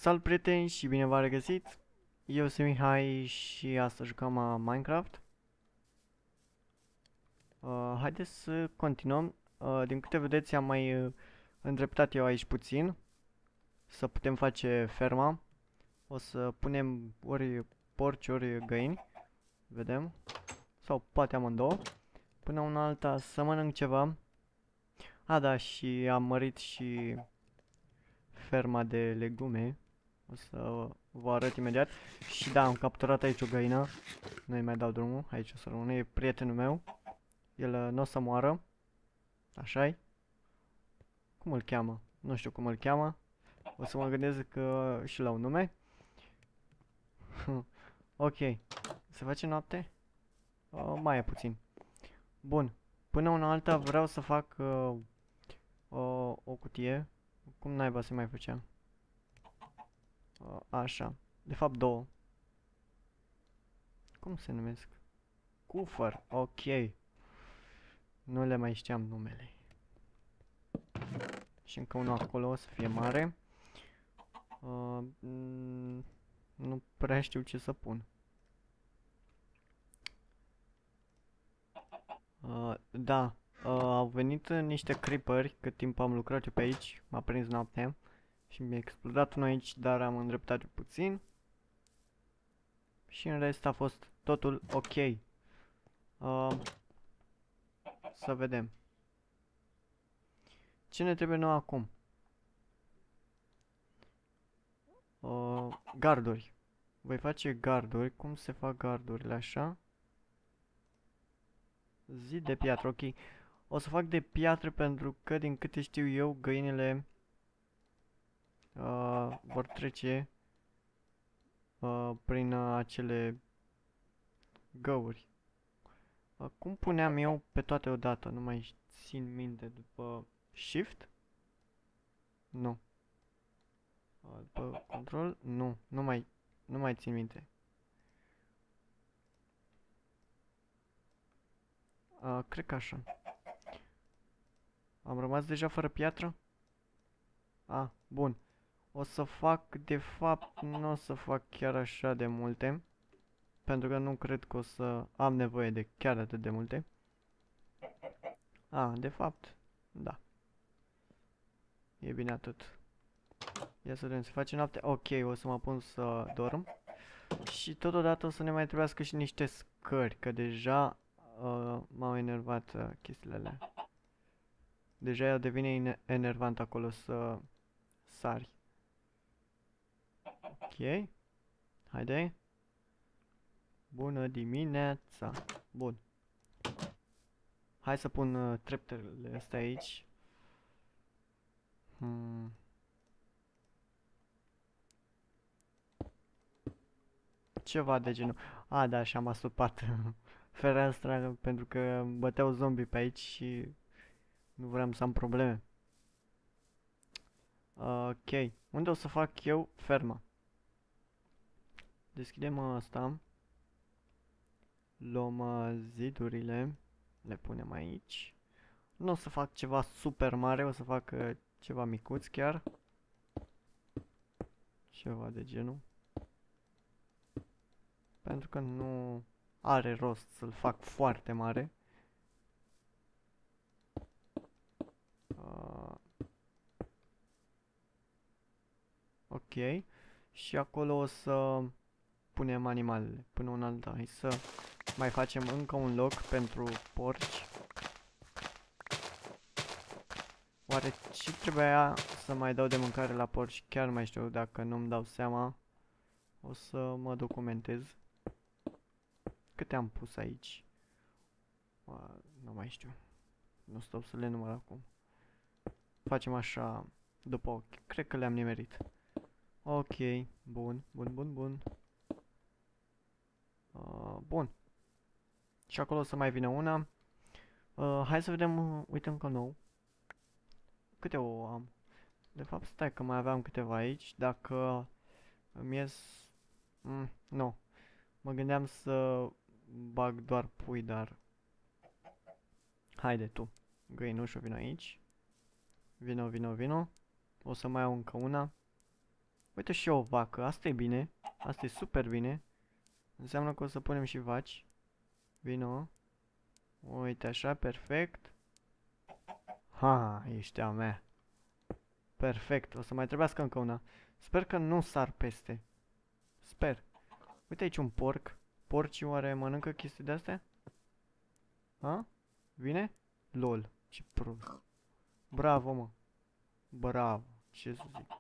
Salut prieteni și bine v-am regăsit! Eu sunt Mihai și astăzi jucăm Minecraft. Haideți să continuăm. Din câte vedeți am mai îndreptat eu aici puțin să putem face ferma. O să punem ori porci, ori găini. Vedem. Sau poate amândouă. Până una alta să mănânc ceva. Da, și am mărit și ferma de legume. O să vă arăt imediat. Și da, am capturat aici o găină. Nu-i mai dau drumul. Aici o să rămână. E prietenul meu. El nu o să moară. Așa-i. Cum îl cheamă? Nu știu cum îl cheamă. O să mă gândesc că și la un nume. Ok. Se face noapte? Mai e puțin. Bun. Până una alta vreau să fac o cutie. Cum naiba se mai făcea? Așa. De fapt două. Cum se numesc? Cufăr. Ok. Nu le mai știam numele. Și încă unul acolo o să fie mare. Nu prea știu ce să pun. Da, au venit niște creeperi cât timp am lucrat eu pe aici. M-a prins noaptea și mi-a explodat unul aici, dar am îndreptat puțin. Și în rest a fost totul ok. Să vedem. Ce ne trebuie nou acum? Garduri. Voi face garduri. Cum se fac gardurile așa? Zid de piatră, ok. O să fac de piatră pentru că, din câte știu eu, găinile vor trece prin acele găuri. Cum puneam eu pe toate odată? Nu mai țin minte. După Shift? Nu. După Control? Nu. Nu mai țin minte. Cred că așa. Am rămas deja fără piatră? Bun. O să fac, de fapt, nu o să fac chiar așa de multe. Pentru că nu cred că o să am nevoie de chiar atât de multe. De fapt, da. E bine atât. Ia să vedem, se face noapte. Ok, o să mă pun să dorm. Și totodată o să ne mai trebuiască și niște scări, că deja m-au enervat chestiile alea. Deja devine enervant acolo să sari. Ok. Haide. Bună dimineața. Bun. Hai să pun treptele astea aici. Ceva de genul. Da, și am asupat fereastra pentru că băteau zombie pe aici și nu vreau să am probleme. Ok. Unde o să fac eu ferma? Deschidem asta. Luăm zidurile. Le punem aici. Nu o să fac ceva super mare, o să fac ceva micuț chiar. Ceva de genul. Pentru că nu are rost să-l fac foarte mare. Ok. Și acolo o să punem animalele până un alta. Hai să mai facem încă un loc pentru porci. Oare ce trebuia să mai dau de mâncare la porci? Chiar nu mai știu, dacă nu-mi dau seama. O să mă documentez. Câte am pus aici? Nu mai știu. Nu stau să le număr acum. Facem așa după ochi. Cred că le-am nimerit. Ok, bun. Bun. Și acolo o să mai vină una. Hai să vedem, uite încă nou. Câte ouă am? De fapt, stai că mai aveam câteva aici. Dacă îmi ies... nu. Mă gândeam să bag doar pui, dar... Haide tu. Găinușul, vino aici. Vino. O să mai iau încă una. Uite și o vacă, asta e bine. Asta e super bine. Înseamnă că o să punem și vaci. Vino. Uite așa, perfect. Ha, ești a mea. Perfect, o să mai trebuiască încă una. Sper că nu sar peste. Sper. Uite aici un porc. Porcii oare mănâncă chestii de-astea? Ha? Vine? LOL, ce prost. Bravo, mă. Bravo, ce să zic.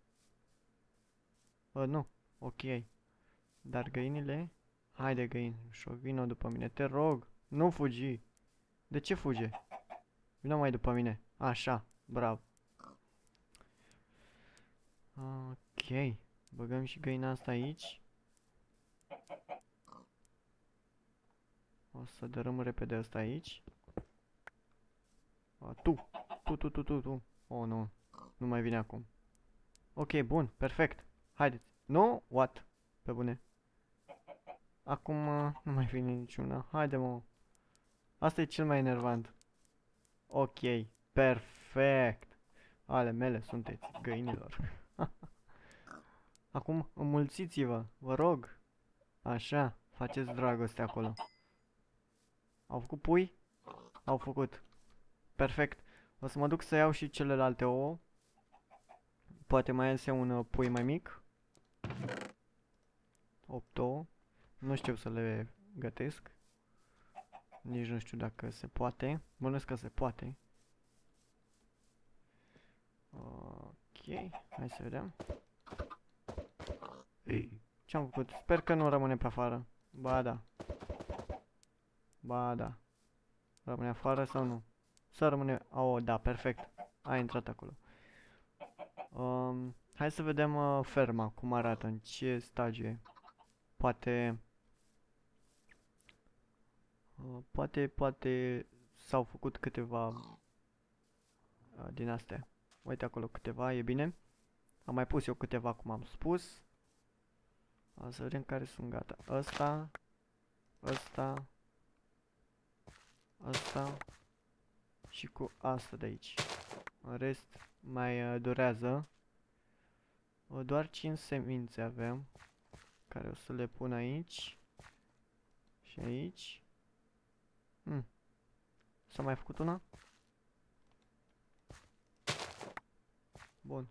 Nu, ok. Dar găinile? Haide găini, ușor, vino după mine, te rog. Nu fugi. De ce fuge? Vino mai după mine. Așa, bravo. Ok. Băgăm și găina asta aici. O să dărâm repede asta aici. Tu. Oh, nu. Nu mai vine acum. Ok, bun, perfect. Haideți. Nu? What? Pe bune. Acum nu mai vine niciuna. Haide, mă. Asta e cel mai enervant. Ok, perfect. Ale mele sunteți, găinilor. Acum înmulțiți-vă, vă rog. Așa, faceți dragoste acolo. Au făcut pui? Au făcut. Perfect. O să mă duc să iau și celelalte ouă. Poate mai iese un pui mai mic. 8 ouă. Nu știu să le gătesc. Nici nu știu dacă se poate. Bănuiesc că se poate. Ok, hai să vedem. Ce-am făcut? Sper că nu rămâne pe afară. Ba da. Ba da. Rămâne afară sau nu? Să rămâne... Oh, da, perfect. A intrat acolo. Hai să vedem ferma, cum arată, în ce stadiu e. Poate... poate s-au făcut câteva din astea. Uite acolo câteva, e bine. Am mai pus eu câteva, cum am spus. Să vedem care sunt gata. Ăsta. Și cu asta de aici. În rest mai durează. Doar 5 semințe avem. Care o să le pun aici. Și aici. S-a mai făcut una? Bun.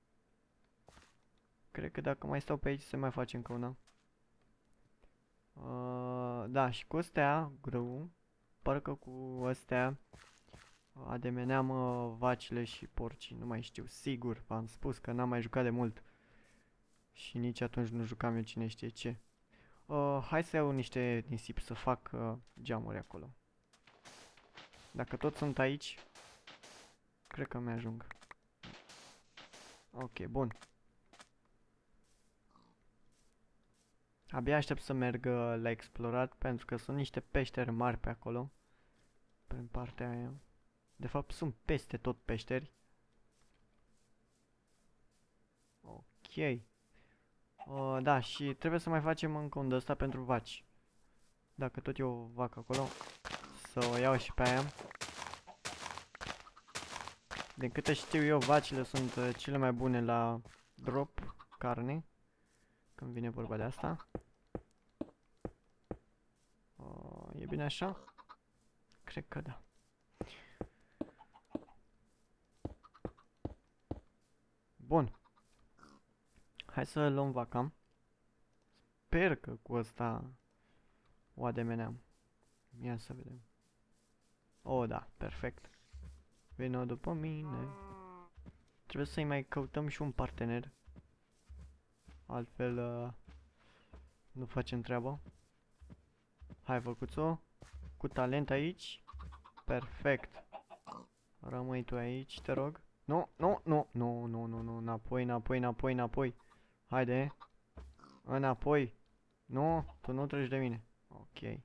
Cred că dacă mai stau pe aici se mai face încă una. Da, și cu astea, grâu. Parcă cu astea ademeneam vacile și porcii. Nu mai știu, sigur. V-am spus că n-am mai jucat de mult. Și nici atunci nu jucam eu cine știe ce. Hai să iau niște nisip să fac geamuri acolo. Dacă toți sunt aici, cred că mi-ajung. Ok, bun. Abia aștept să merg la explorat, pentru că sunt niște peșteri mari pe acolo. Prin partea aia. De fapt sunt peste tot peșteri. Ok. Da, și trebuie să mai facem încă un de ăsta pentru vaci. Dacă tot e o vacă acolo, să o iau și pe aia. Din câte știu eu, vacile sunt cele mai bune la drop carne. Când vine vorba de asta. E bine așa? Cred că da. Bun. Hai să luăm vaca. Sper că cu asta o ademeneam. Ia să vedem. Oh, da, perfect. Vino după mine. Trebuie să-i mai căutăm și un partener. Altfel nu facem treaba. Hai, văcuțo. Cu talent aici. Perfect. Rămâi tu aici, te rog. Nu, înapoi. Haide. Înapoi. Nu, tu nu treci de mine. Ok.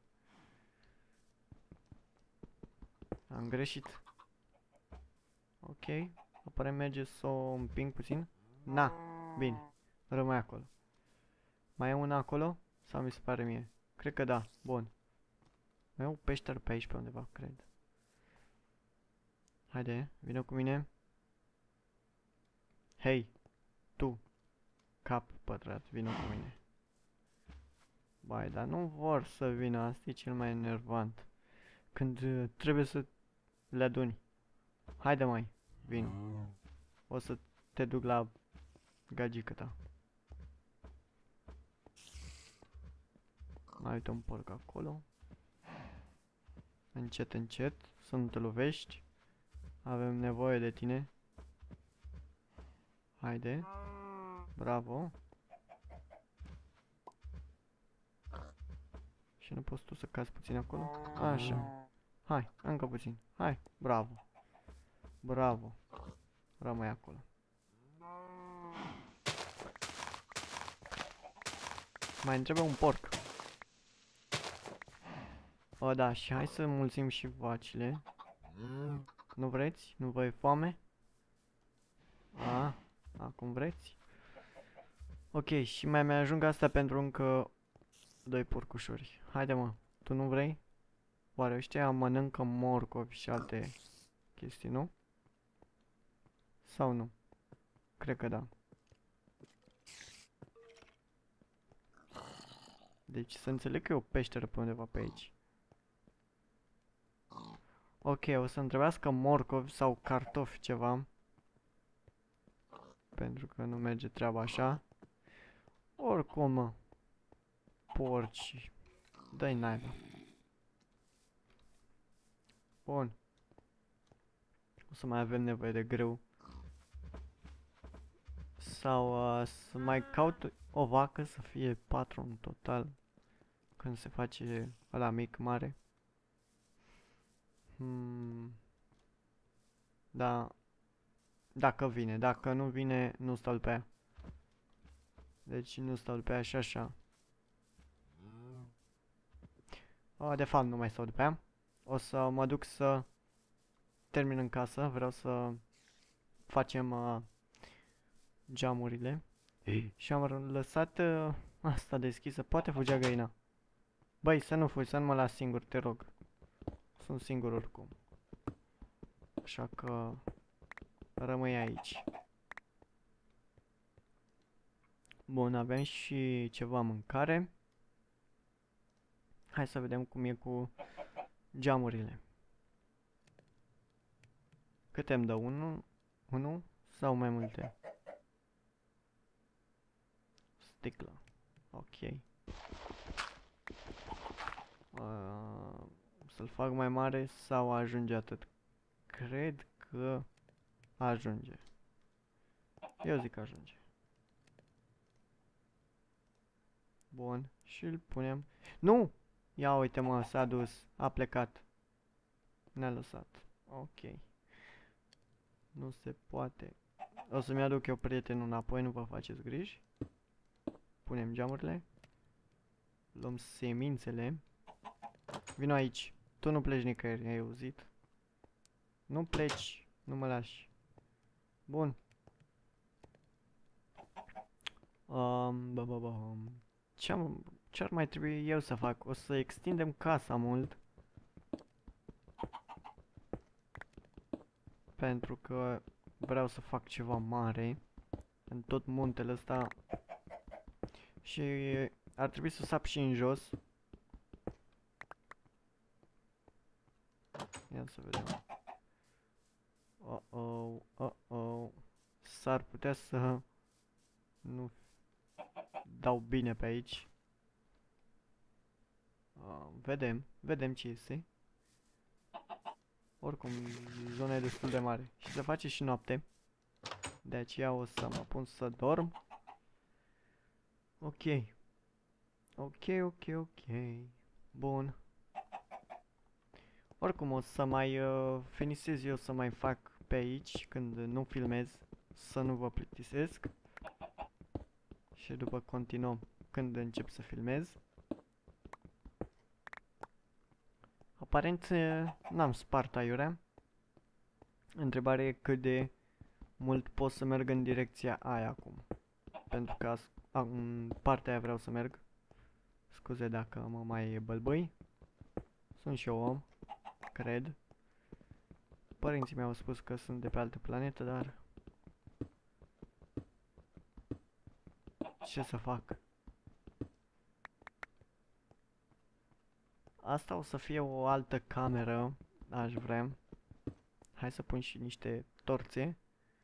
Am greșit. Ok. Apare merge să o împing puțin. Na, bine. Rămâi acolo. Mai e una acolo? Sau mi se pare mie? Cred că da. Bun. Mai e o peșteră pe aici pe undeva, cred. Haide, vină cu mine. Hei, tu, cap pătrat, vină cu mine. Bai, dar nu vor să vină, asta e cel mai enervant. Când trebuie să le aduni. Haide mai, vino. O să te duc la gagică ta. Mai uite un porc acolo. Încet, încet, să nu te lovești. Avem nevoie de tine. Haide. Bravo. Și nu poți tu să cazi puțin acolo? Așa. Hai, încă puțin. Hai, bravo. Bravo. Rămâi acolo. Mai întrebe un porc. O, da, și hai să mulțim și vacile. Nu vreți? Nu vă e foame? A, acum vreți? Ok, și mai ajung asta pentru încă 2 porcușori. Haide mă, tu nu vrei? Oare ăștia mănâncă morcovi și alte chestii, nu? Sau nu? Cred că da. Deci să înțeleg că e o peșteră pe undeva pe aici. Ok, o să întrebească morcovi sau cartofi ceva. Pentru că nu merge treaba așa. Oricum, mă. Porci. Dă-i naiba. Bun. O să mai avem nevoie de grâu. Sau să mai caut o vacă să fie 4 în total. Când se face ăla mic, mare. Da. Dacă vine. Dacă nu vine, nu stau pe ea. Deci nu stau pe ea și așa. De fapt, nu mai stau de pe ea. O să mă duc să termin în casă. Vreau să facem geamurile. Și am lăsat asta deschisă. Poate fugea găina. Băi, să nu fugi, să nu mă las singur, te rog. Sunt singur oricum. Așa că rămâi aici. Bun, avem și ceva mâncare. Hai să vedem cum e cu geamurile. Câte îmi dă? 1 sau mai multe? Sticlă. Ok. Să-l fac mai mare sau ajunge atât? Cred că ajunge. Eu zic că ajunge. Bun. Și îl punem. Nu! Ia uite mă, s-a dus. A plecat. Ne-a lăsat. Ok. Nu se poate. O să-mi aduc eu prietenul înapoi, nu vă faceți griji. Punem geamurile. Luăm semințele. Vino aici. Tu nu pleci nicăieri, ai auzit? Nu pleci, nu mă lași. Bun. Ce-ar mai trebui eu să fac? O să extindem casa mult. Pentru că vreau să fac ceva mare în tot muntele ăsta. Și ar trebui să sap și în jos. Ia să vedem. S-ar putea să nu dau bine pe aici. Vedem ce este. Oricum, zona e destul de mare. Și se face și noapte. De aceea o să mă pun să dorm. Ok. Ok. Bun. Oricum o să mai finisez eu să mai fac pe aici când nu filmez. Să nu vă plictisesc. Și după continuăm când încep să filmez. Aparent n-am spart aiurea. Întrebarea e cât de mult pot să merg în direcția aia acum. Pentru că în partea aia vreau să merg. Scuze dacă mă mai bălbâi. Sunt și eu om, cred. Părinții mi-au spus că sunt de pe altă planetă, dar ce să fac. Asta o să fie o altă cameră, aș vrea. Hai să pun și niște torțe.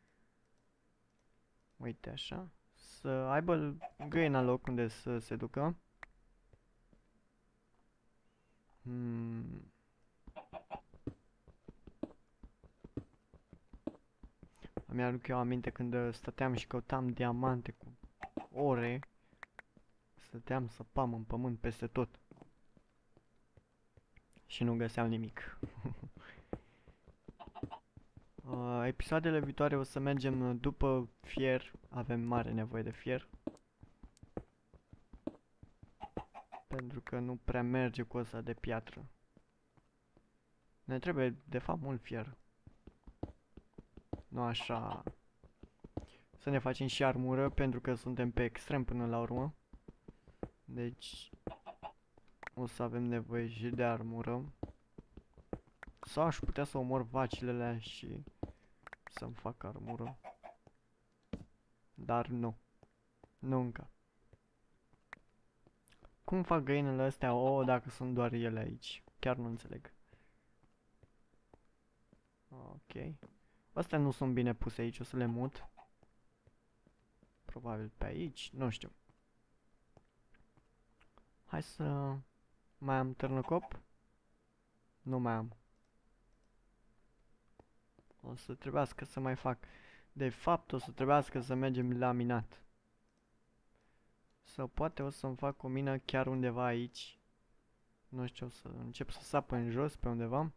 Uite așa. Să aibă găina loc unde să se ducă. Îmi aduc eu aminte când stăteam și căutam diamante cu ore. Stăteam să pam în pământ peste tot. Și nu găseam nimic. Episoadele viitoare o să mergem după fier. Avem mare nevoie de fier. Pentru că nu prea merge cu ăsta de piatră. Ne trebuie de fapt mult fier. Nu așa. Să ne facem și armură pentru că suntem pe extrem până la urmă. Deci o să avem nevoie și de armură. Sau aș putea să omor vacile alea și să-mi fac armură. Dar nu. Nu încă. Cum fac găinile astea ouă dacă sunt doar ele aici? Chiar nu înțeleg. Ok. Astea nu sunt bine puse aici, o să le mut. Probabil pe aici, nu știu. Hai să... Mai am târnăcop? Nu mai am. O să trebuiască să mai fac. De fapt, o să trebuiască să mergem la minat. Sau poate o să-mi fac o mină chiar undeva aici. Nu știu, o să încep să sap în jos pe undeva.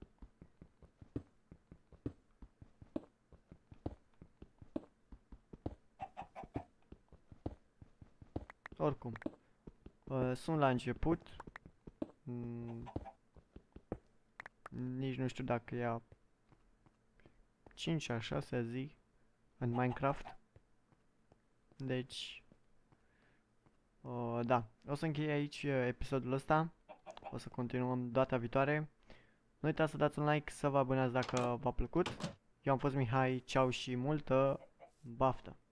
Oricum, sunt la început. Nici nu știu dacă e a 5-a, 6-a zi în Minecraft. Deci, da, o să închei aici episodul ăsta. O să continuăm data viitoare. Nu uitați să dați un like, să vă abonați dacă v-a plăcut. Eu am fost Mihai, ceau și multă baftă!